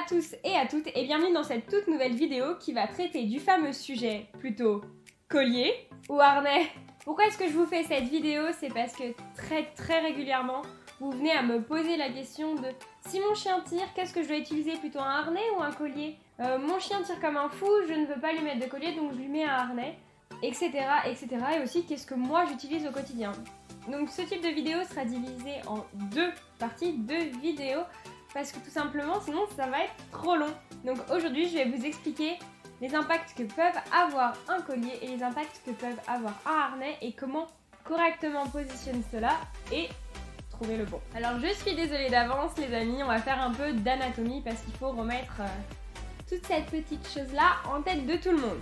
tous et à toutes et bienvenue dans cette toute nouvelle vidéo qui va traiter du fameux sujet plutôt collier ou harnais. Pourquoi est-ce que je vous fais cette vidéo? C'est parce que très régulièrement vous venez à me poser la question de si mon chien tire, qu'est-ce que je dois utiliser, plutôt un harnais ou un collier? Mon chien tire comme un fou, je ne veux pas lui mettre de collier donc je lui mets un harnais, etc. Et aussi qu'est-ce que moi j'utilise au quotidien. Donc ce type de vidéo sera divisé en deux parties, deux vidéos, parce que tout simplement sinon ça va être trop long. Donc aujourd'hui je vais vous expliquer les impacts que peuvent avoir un collier et les impacts que peuvent avoir un harnais et comment correctement positionner cela et trouver le bon. Alors je suis désolée d'avance les amis, on va faire un peu d'anatomie parce qu'il faut remettre toute cette petite chose là en tête de tout le monde.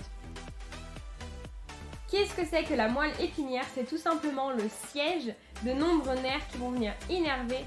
Qu'est-ce que c'est que la moelle épinière? C'est tout simplement le siège de nombreux nerfs qui vont venir innerver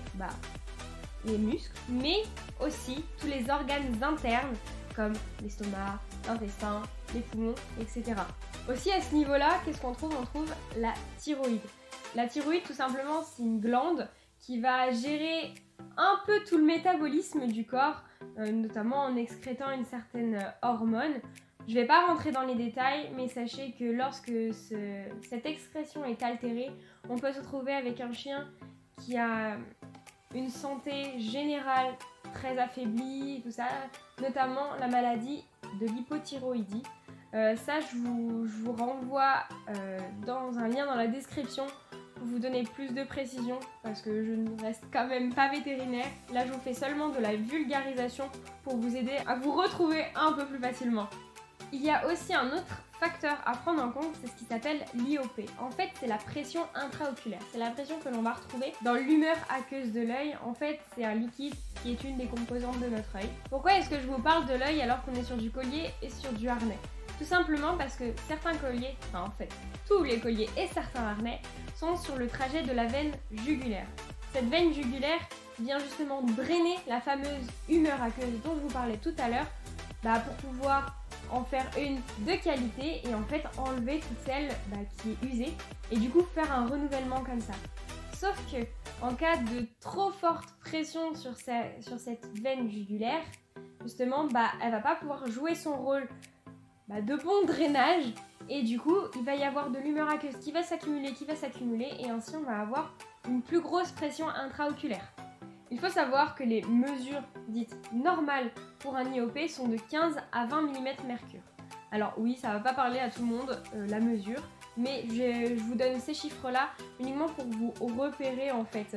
les muscles, mais aussi tous les organes internes comme l'estomac, l'intestin, les poumons, etc. Aussi à ce niveau-là, qu'est-ce qu'on trouve? On trouve la thyroïde. La thyroïde, tout simplement, c'est une glande qui va gérer un peu tout le métabolisme du corps, notamment en excrétant une certaine hormone. Je ne vais pas rentrer dans les détails, mais sachez que lorsque cette excrétion est altérée, on peut se retrouver avec un chien qui a une santé générale très affaiblie, tout ça, notamment la maladie de l'hypothyroïdie. Ça, je vous renvoie dans un lien dans la description pour vous donner plus de précision, parce que je ne reste quand même pas vétérinaire. Là, je vous fais seulement de la vulgarisation pour vous aider à vous retrouver un peu plus facilement. Il y a aussi un autre facteur à prendre en compte, c'est ce qui s'appelle l'IOP. En fait, c'est la pression intraoculaire. C'est la pression que l'on va retrouver dans l'humeur aqueuse de l'œil. En fait, c'est un liquide qui est une des composantes de notre œil. Pourquoi est-ce que je vous parle de l'œil alors qu'on est sur du collier et sur du harnais? Tout simplement parce que certains colliers, enfin en fait, tous les colliers et certains harnais sont sur le trajet de la veine jugulaire. Cette veine jugulaire vient justement drainer la fameuse humeur aqueuse dont je vous parlais tout à l'heure, pour pouvoir en faire une de qualité et en fait enlever toute celle qui est usée et du coup faire un renouvellement comme ça. Sauf que en cas de trop forte pression sur cette veine jugulaire, justement elle va pas pouvoir jouer son rôle de bon drainage et du coup il va y avoir de l'humeur aqueuse qui va s'accumuler et ainsi on va avoir une plus grosse pression intraoculaire. Il faut savoir que les mesures dites normales pour un IOP sont de 15 à 20 mm mercure. Alors oui, ça va pas parler à tout le monde la mesure, mais je vous donne ces chiffres-là uniquement pour vous repérer en fait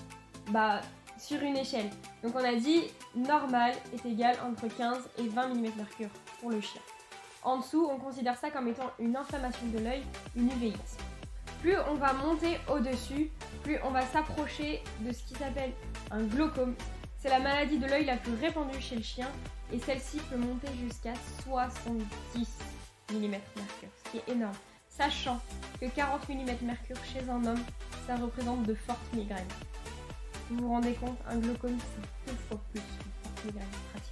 sur une échelle. Donc on a dit normal est égal entre 15 et 20 mm mercure pour le chien. En dessous, on considère ça comme étant une inflammation de l'œil, une uveitis. Plus on va monter au-dessus, plus on va s'approcher de ce qui s'appelle un glaucome. C'est la maladie de l'œil la plus répandue chez le chien et celle-ci peut monter jusqu'à 70 mm mercure, ce qui est énorme. Sachant que 40 mm mercure chez un homme, ça représente de fortes migraines. Vous vous rendez compte, un glaucome c'est 2 fois plus qu'une forte migraine pratiquement.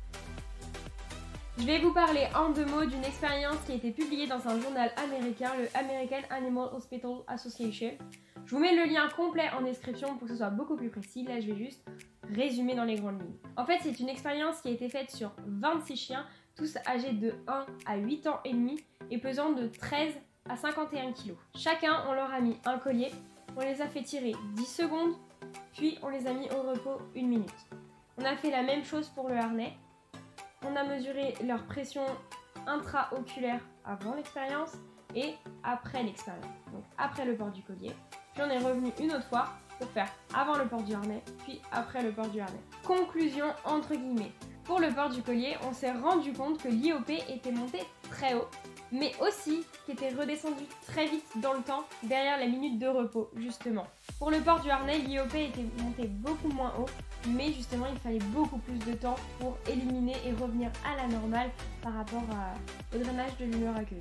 Je vais vous parler en 2 mots d'une expérience qui a été publiée dans un journal américain, le American Animal Hospital Association. Je vous mets le lien complet en description pour que ce soit beaucoup plus précis. Là, je vais juste résumer dans les grandes lignes. En fait, c'est une expérience qui a été faite sur 26 chiens, tous âgés de 1 à 8 ans et demi et pesant de 13 à 51 kg. Chacun, on leur a mis un collier, on les a fait tirer 10 secondes, puis on les a mis au repos 1 minute. On a fait la même chose pour le harnais. On a mesuré leur pression intraoculaire avant l'expérience et après l'expérience. Donc après le port du collier. Puis on est revenu une autre fois pour faire avant le port du harnais, puis après le port du harnais. Conclusion entre guillemets. Pour le port du collier, on s'est rendu compte que l'IOP était monté très haut, mais aussi qu'il était redescendu très vite dans le temps derrière la minute de repos, justement. Pour le port du harnais, l'IOP était monté beaucoup moins haut, mais justement il fallait beaucoup plus de temps pour éliminer et revenir à la normale par rapport au drainage de l'humeur aqueuse.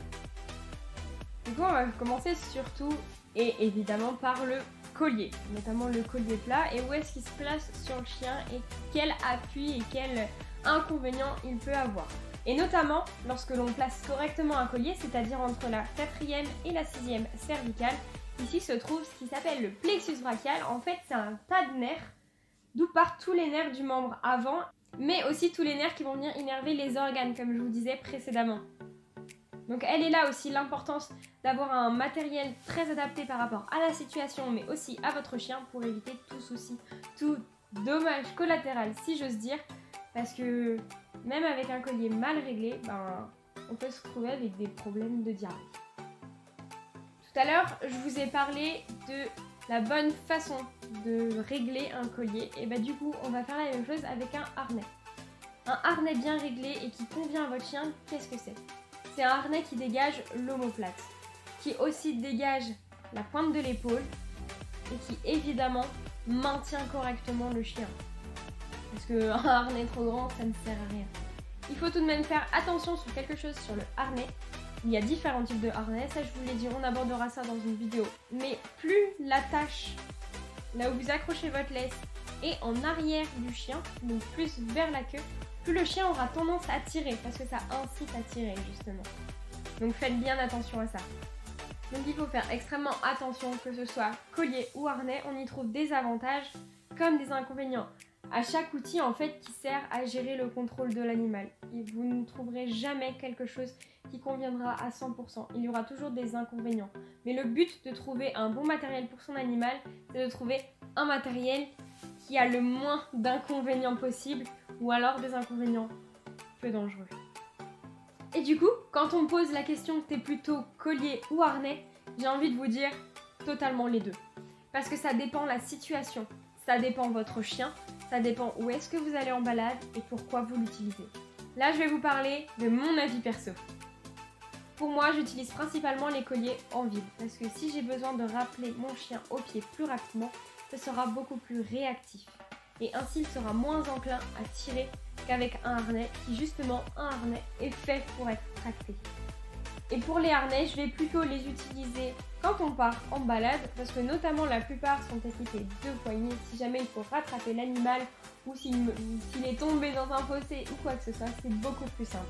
Du coup, on va commencer surtout et évidemment par le collier, notamment le collier plat et où est-ce qu'il se place sur le chien et quel appui et quel inconvénient il peut avoir. Et notamment lorsque l'on place correctement un collier, c'est-à-dire entre la 4e et la 6e cervicale, ici se trouve ce qui s'appelle le plexus brachial. En fait, c'est un tas de nerfs d'où partent tous les nerfs du membre avant mais aussi tous les nerfs qui vont venir innerver les organes, comme je vous disais précédemment. Donc elle est là aussi l'importance d'avoir un matériel très adapté par rapport à la situation, mais aussi à votre chien pour éviter tout souci, tout dommage collatéral si j'ose dire, parce que même avec un collier mal réglé, on peut se retrouver avec des problèmes de diarrhée. Tout à l'heure, je vous ai parlé de la bonne façon de régler un collier, et du coup on va faire la même chose avec un harnais. Un harnais bien réglé et qui convient à votre chien, qu'est-ce que c'est? C'est un harnais qui dégage l'omoplate, qui aussi dégage la pointe de l'épaule et qui évidemment maintient correctement le chien. Parce qu'un harnais trop grand, ça ne sert à rien. Il faut tout de même faire attention sur quelque chose sur le harnais. Il y a différents types de harnais, ça je vous l'ai dit, on abordera ça dans une vidéo. Mais plus l'attache, là où vous accrochez votre laisse, est en arrière du chien, donc plus vers la queue, plus le chien aura tendance à tirer, parce que ça incite à tirer justement. Donc faites bien attention à ça. Donc il faut faire extrêmement attention, que ce soit collier ou harnais, on y trouve des avantages comme des inconvénients. À chaque outil en fait qui sert à gérer le contrôle de l'animal. Et vous ne trouverez jamais quelque chose qui conviendra à 100%. Il y aura toujours des inconvénients. Mais le but de trouver un bon matériel pour son animal, c'est de trouver un matériel qui a le moins d'inconvénients possible, ou alors des inconvénients peu dangereux. Et du coup, quand on me pose la question t'es plutôt collier ou harnais, j'ai envie de vous dire totalement les deux. Parce que ça dépend la situation, ça dépend votre chien, ça dépend où est-ce que vous allez en balade et pourquoi vous l'utilisez. Là, je vais vous parler de mon avis perso. Pour moi, j'utilise principalement les colliers en ville, parce que si j'ai besoin de rappeler mon chien au pied plus rapidement, ce sera beaucoup plus réactif. Et ainsi, il sera moins enclin à tirer qu'avec un harnais, qui justement, un harnais est fait pour être tracté. Et pour les harnais, je vais plutôt les utiliser quand on part en balade, parce que notamment la plupart sont équipés de poignées, si jamais il faut rattraper l'animal, ou s'il est tombé dans un fossé ou quoi que ce soit, c'est beaucoup plus simple.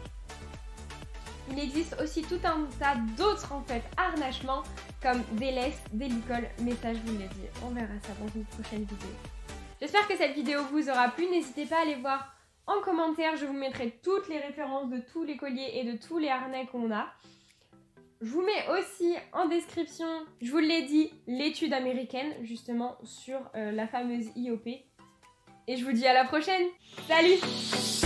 Il existe aussi tout un tas d'autres harnachements, comme des laisses, des licoles, mais ça je vous l'ai dit, on verra ça dans une prochaine vidéo. J'espère que cette vidéo vous aura plu, n'hésitez pas à aller voir en commentaire, je vous mettrai toutes les références de tous les colliers et de tous les harnais qu'on a. Je vous mets aussi en description, je vous l'ai dit, l'étude américaine justement sur la fameuse IOP. Et je vous dis à la prochaine. Salut!